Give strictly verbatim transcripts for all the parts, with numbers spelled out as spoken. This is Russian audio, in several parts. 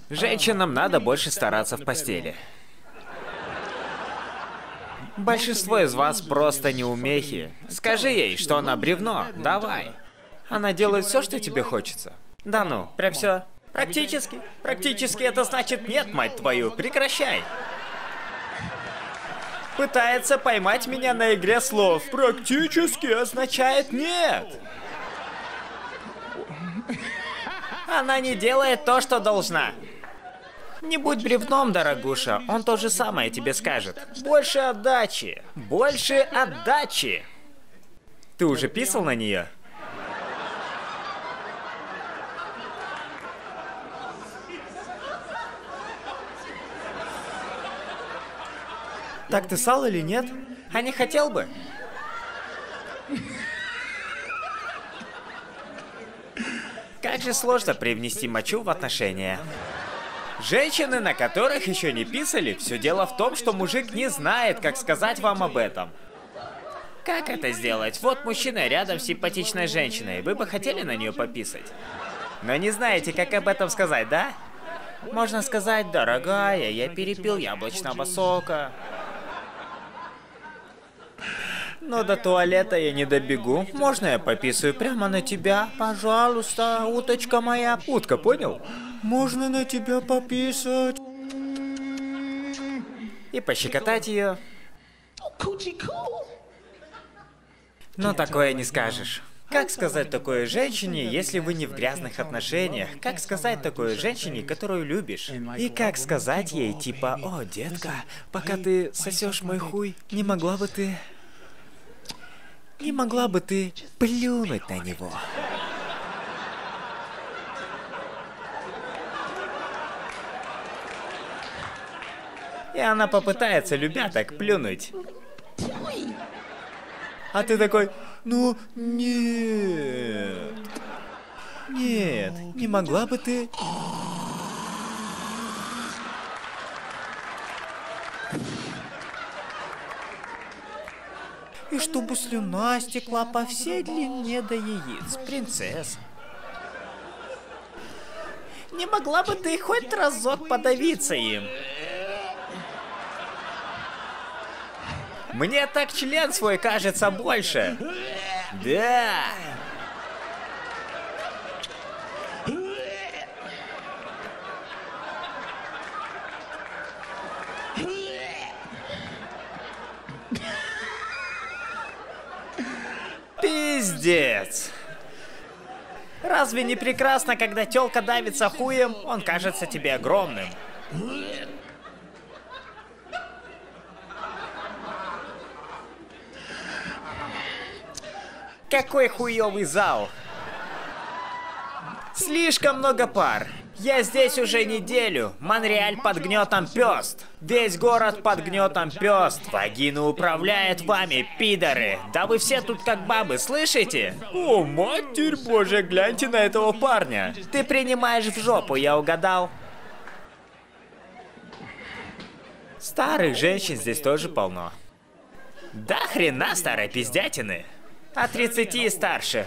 Женщинам надо больше стараться в постели. Большинство из вас просто неумехи. Скажи ей, что она бревно. Давай. Она делает все, что тебе хочется. Да ну, прям все. Практически. Практически это значит нет, мать твою. Прекращай. Пытается поймать меня на игре слов. Практически означает нет. Она не делает то, что должна. Не будь бревном, дорогуша, он то же самое тебе скажет. Больше отдачи. Больше отдачи. Ты уже писал на нее? Так ты ссал или нет? А не хотел бы? Как же сложно привнести мочу в отношения. Женщины, на которых еще не писали, все дело в том, что мужик не знает, как сказать вам об этом. Как это сделать? Вот мужчина рядом с симпатичной женщиной. Вы бы хотели на нее пописать? Но не знаете, как об этом сказать, да? Можно сказать: дорогая, я перепил яблочного сока. Но до туалета я не добегу. Можно я пописаю прямо на тебя? Пожалуйста, уточка моя. Утка, понял? Можно на тебя пописать. И пощекотать ее. Но такое не скажешь. Как сказать такое женщине, если вы не в грязных отношениях? Как сказать такое женщине, которую любишь? И как сказать ей, типа: о, детка, пока ты сосешь мой хуй, не могла бы ты... Не могла бы ты плюнуть на него? И она попытается, любя так, плюнуть. А ты такой: ну, нет. Нет, не могла бы ты... И чтобы слюна стекла по всей длине до яиц, принцесса. Не могла бы ты хоть разок подавиться им? Мне так член свой кажется больше. Да. Пиздец. Разве не прекрасно, когда тёлка давится хуем, он кажется тебе огромным? Какой хуёвый зал. Слишком много пар. Я здесь уже неделю. Монреаль под гнетом пёст. Весь город под гнетом пёст. Вагина управляет вами, пидоры. Да вы все тут как бабы, слышите? О, матерь божья, гляньте на этого парня. Ты принимаешь в жопу, я угадал. Старых женщин здесь тоже полно. Да хрена старой пиздятины. От тридцати и старше.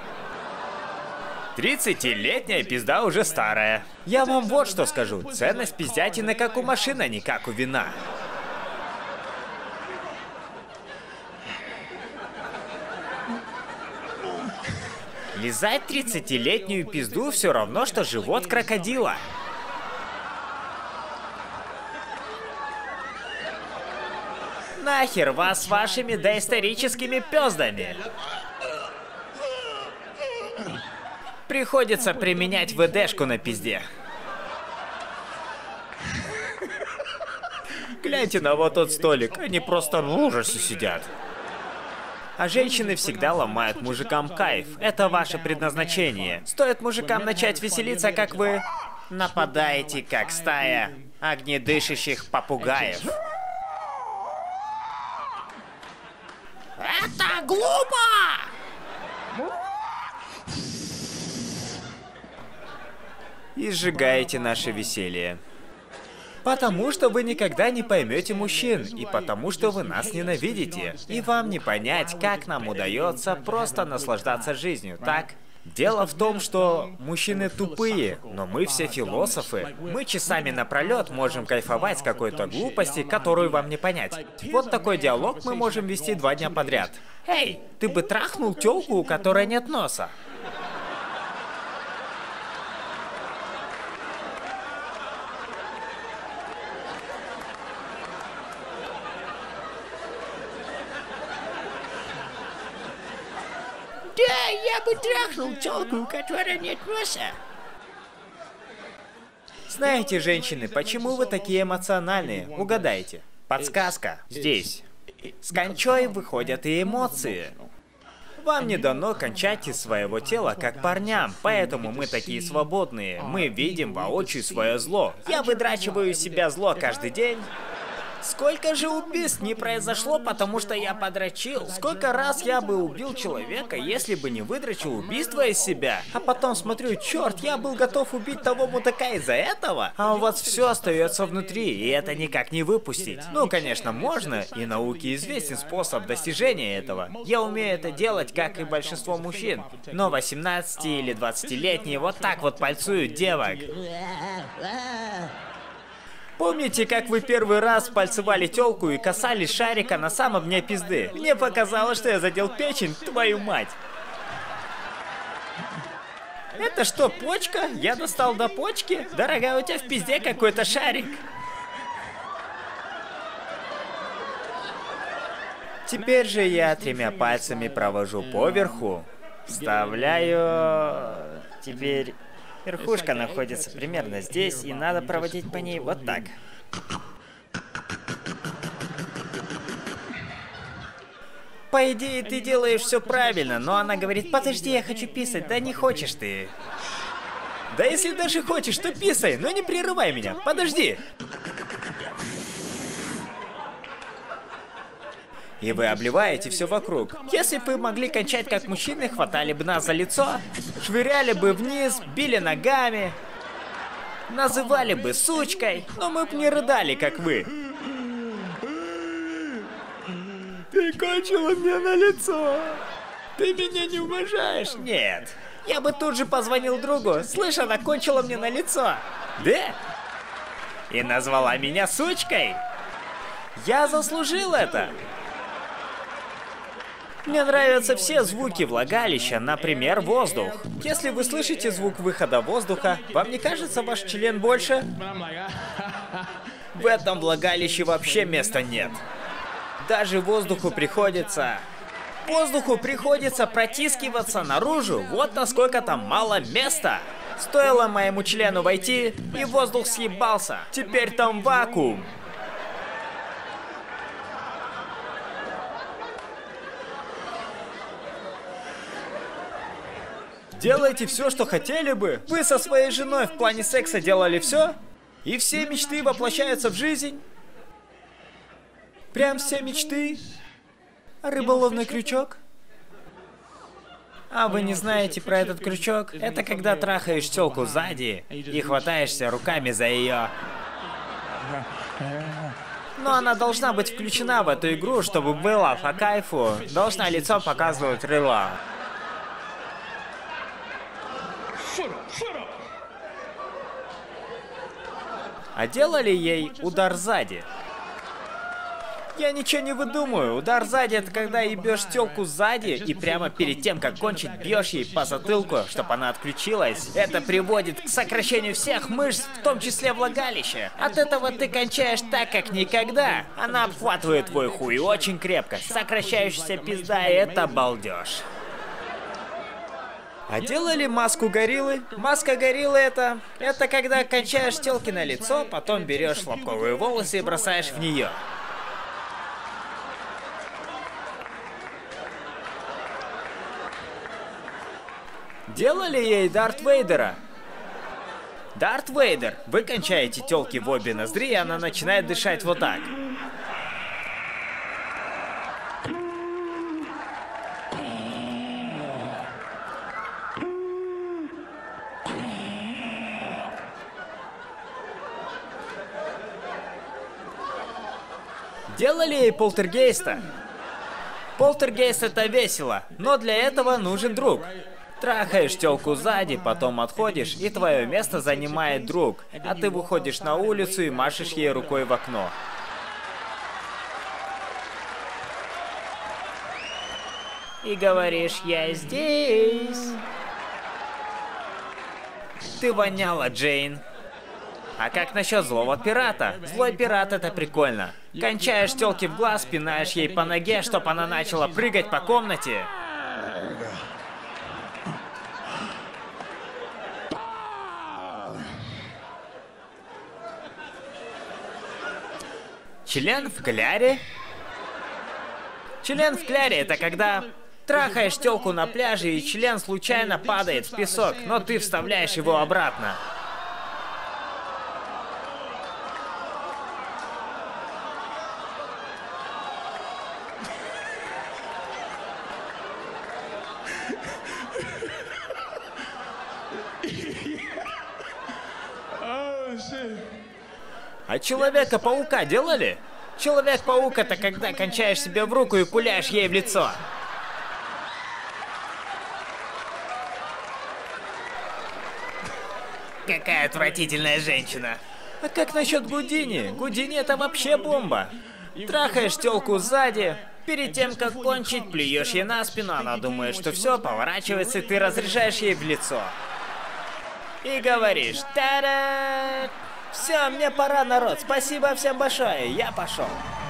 тридцатилетняя пизда уже старая. Я вам вот что скажу. Ценность пиздятины как у машины, а не как у вина. Лизать тридцатилетнюю пизду все равно, что живот крокодила. Нахер вас с вашими доисторическими пёздами. Приходится применять ВДшку на пизде. Гляньте на вот тот столик, они просто в ужасе сидят. А женщины всегда ломают мужикам кайф. Это ваше предназначение. Стоит мужикам начать веселиться, как вы нападаете, как стая огнедышащих попугаев. Это глупо! И сжигаете наше веселье. Потому что вы никогда не поймете мужчин, и потому что вы нас ненавидите. И вам не понять, как нам удается просто наслаждаться жизнью, так? Дело в том, что мужчины тупые, но мы все философы. Мы часами напролет можем кайфовать с какой-то глупости, которую вам не понять. Вот такой диалог мы можем вести два дня подряд. Эй, ты бы трахнул тёлку, у которой нет носа? Да, я бы трахнул тёлку, у которой нет носа. Знаете, женщины, почему вы такие эмоциональные? Угадайте. Подсказка. Здесь. С кончой выходят и эмоции. Вам не дано кончать из своего тела, как парням, поэтому мы такие свободные. Мы видим воочию свое зло. Я выдрачиваю из себя зло каждый день. Сколько же убийств не произошло, потому что я подрочил? Сколько раз я бы убил человека, если бы не выдрочил убийство из себя? А потом смотрю, черт, я был готов убить того мудака из-за этого? А у вас все остается внутри, и это никак не выпустить. Ну, конечно, можно, и науке известен способ достижения этого. Я умею это делать, как и большинство мужчин. Но восемнадцати- или двадцатилетние вот так вот пальцуют девок. Помните, как вы первый раз пальцевали тёлку и касались шарика на самом дне пизды? Мне показалось, что я задел печень, твою мать. Это что, почка? Я достал до почки? Дорогая, у тебя в пизде какой-то шарик. Теперь же я тремя пальцами провожу поверху, вставляю... Теперь... Верхушка находится примерно здесь, и надо проводить по ней вот так. По идее, ты делаешь все правильно, но она говорит, подожди, я хочу писать. Да не хочешь ты. Да если даже хочешь, то писай, но не прерывай меня. Подожди. И вы обливаете все вокруг. Если бы вы могли кончать как мужчины, хватали бы нас за лицо, швыряли бы вниз, били ногами, называли бы сучкой, но мы бы не рыдали, как вы. Ты кончила мне на лицо. Ты меня не уважаешь? Нет. Я бы тут же позвонил другу. Слышь, она кончила мне на лицо. Да? И назвала меня сучкой. Я заслужил это. Мне нравятся все звуки влагалища, например, воздух. Если вы слышите звук выхода воздуха, вам не кажется ваш член больше? В этом влагалище вообще места нет. Даже воздуху приходится... Воздуху приходится протискиваться наружу, вот насколько там мало места. Стоило моему члену войти, и воздух съебался. Теперь там вакуум. Делайте все, что хотели бы. Вы со своей женой в плане секса делали все? И все мечты воплощаются в жизнь? Прям все мечты? Рыболовный крючок? А вы не знаете про этот крючок? Это когда трахаешь тёлку сзади и хватаешься руками за ее. Но она должна быть включена в эту игру, чтобы было по кайфу. Должна лицо показывать рыло. А делали ей удар сзади? Я ничего не выдумываю. Удар сзади — это когда ебешь тёлку сзади и прямо перед тем, как кончить, бьешь ей по затылку, чтобы она отключилась. Это приводит к сокращению всех мышц, в том числе влагалища. От этого ты кончаешь так, как никогда. Она обхватывает твой хуй очень крепко. Сокращающаяся пизда — это балдеж. А делали маску гориллы? Маска гориллы это... Это когда кончаешь тёлки на лицо, потом берешь хлопковые волосы и бросаешь в нее. Делали ей Дарт Вейдера? Дарт Вейдер. Вы кончаете тёлки в обе ноздри, и она начинает дышать вот так. Делали ей полтергейста? Полтергейст — это весело, но для этого нужен друг. Трахаешь тёлку сзади, потом отходишь, и твое место занимает друг, а ты выходишь на улицу и машешь ей рукой в окно. И говоришь, я здесь. Ты воняла, Джейн. А как насчет злого пирата? Злой пират — это прикольно. Кончаешь тёлке в глаз, пинаешь ей по ноге, чтоб она начала прыгать по комнате. Член в кляре? Член в кляре — это когда трахаешь тёлку на пляже, и член случайно падает в песок, но ты вставляешь его обратно. А Человека-паука делали? Человек-паук — это когда кончаешь себе в руку и пуляешь ей в лицо. Какая отвратительная женщина. А как насчет Гудини? Гудини — это вообще бомба. Трахаешь тёлку сзади, перед тем, как кончить, плюешь ей на спину, она думает, что все, поворачивается, и ты разряжаешь ей в лицо. И говоришь: та-да! Все, мне пора, народ, спасибо всем большое, я пошел.